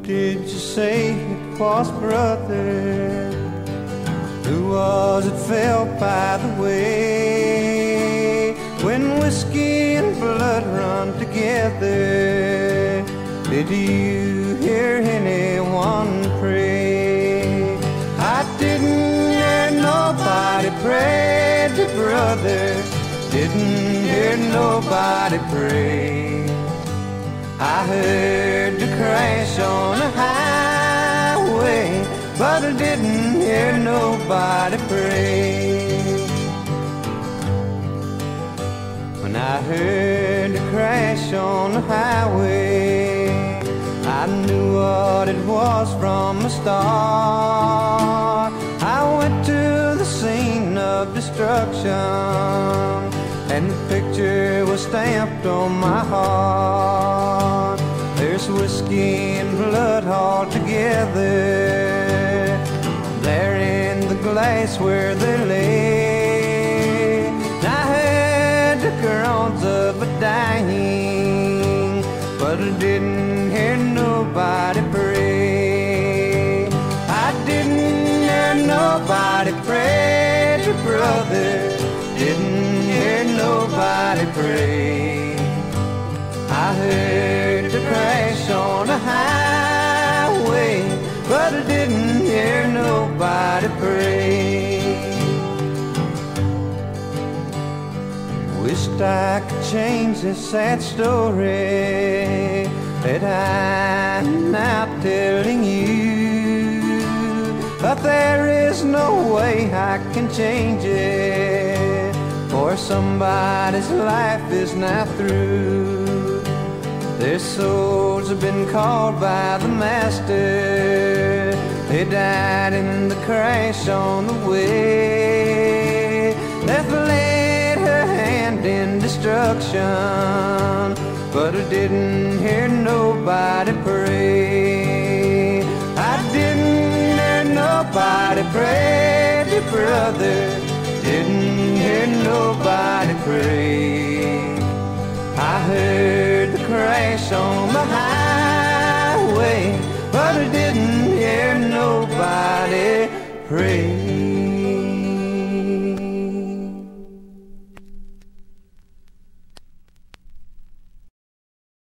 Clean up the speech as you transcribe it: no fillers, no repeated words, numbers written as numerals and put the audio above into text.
did you say it was, brother? Who was it fell by the way? When whiskey and blood run together, did you hear anyone pray? I didn't hear nobody pray, dear brother. Didn't hear nobody pray. I heard the crash on the highway, but I didn't hear nobody pray. When I heard the crash on the highway, I knew what it was from the start. I went to the scene of destruction, and the picture was stamped on my heart. There's whiskey and blood all together, there in the glass where they lay. And I heard the groans of a dying, but I didn't hear nobody pray. I didn't hear nobody pray, dear brother. Didn't hear nobody pray. I heard the crash on the highway, but I didn't hear nobody pray. Wished I could change this sad story that I'm now telling you, but there is no way I can change it, for somebody's life is now through. Their souls have been called by the Master. They died in the crash on the way. Death laid her hand in destruction, but I didn't hear nobody pray. I didn't hear nobody pray, dear brother. Didn't hear nobody pray. I heard the crash on the highway, but I didn't hear nobody pray.